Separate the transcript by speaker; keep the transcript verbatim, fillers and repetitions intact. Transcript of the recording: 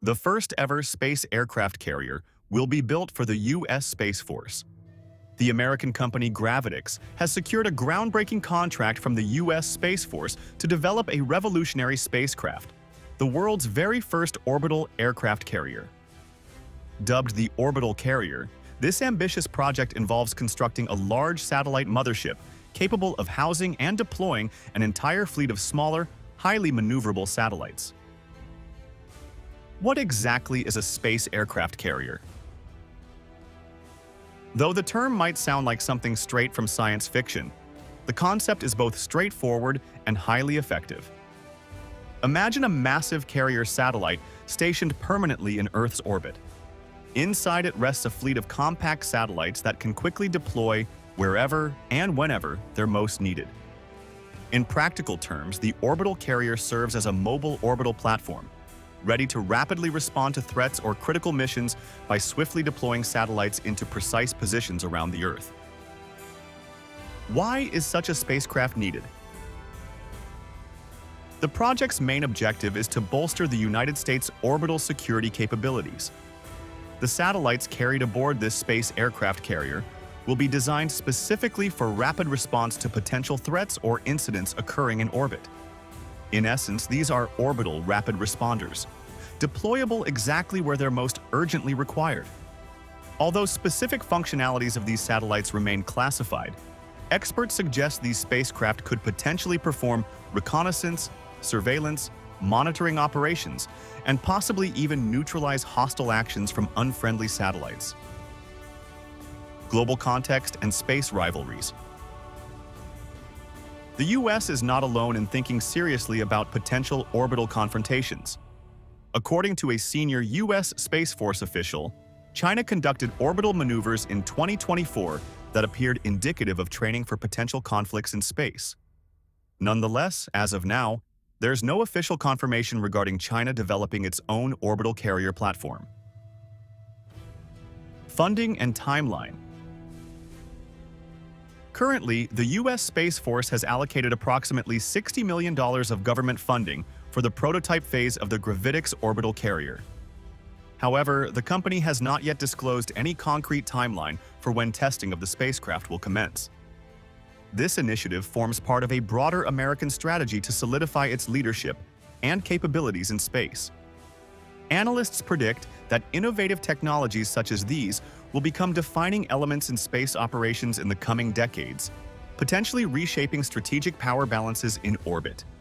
Speaker 1: The first ever space aircraft carrier will be built for the U S Space Force. The American company Gravitics has secured a groundbreaking contract from the U S Space Force to develop a revolutionary spacecraft, the world's very first orbital aircraft carrier. Dubbed the Orbital Carrier, this ambitious project involves constructing a large satellite mothership capable of housing and deploying an entire fleet of smaller, highly maneuverable satellites. What exactly is a space aircraft carrier? Though the term might sound like something straight from science fiction, the concept is both straightforward and highly effective. Imagine a massive carrier satellite stationed permanently in Earth's orbit. Inside it rests a fleet of compact satellites that can quickly deploy wherever and whenever they're most needed. In practical terms, the orbital carrier serves as a mobile orbital platform, ready to rapidly respond to threats or critical missions by swiftly deploying satellites into precise positions around the Earth. Why is such a spacecraft needed? The project's main objective is to bolster the United States' orbital security capabilities. The satellites carried aboard this space aircraft carrier will be designed specifically for rapid response to potential threats or incidents occurring in orbit. In essence, these are orbital rapid responders, deployable exactly where they're most urgently required. Although specific functionalities of these satellites remain classified, experts suggest these spacecraft could potentially perform reconnaissance, surveillance, monitoring operations, and possibly even neutralize hostile actions from unfriendly satellites. Global context and space rivalries. The U S is not alone in thinking seriously about potential orbital confrontations. According to a senior U S Space Force official, China conducted orbital maneuvers in twenty twenty-four that appeared indicative of training for potential conflicts in space. Nonetheless, as of now, there's no official confirmation regarding China developing its own orbital carrier platform. Funding and timeline. Currently, the U S Space Force has allocated approximately sixty million dollars of government funding for the prototype phase of the Gravitics Orbital Carrier. However, the company has not yet disclosed any concrete timeline for when testing of the spacecraft will commence. This initiative forms part of a broader American strategy to solidify its leadership and capabilities in space. Analysts predict that innovative technologies such as these will become defining elements in space operations in the coming decades, potentially reshaping strategic power balances in orbit.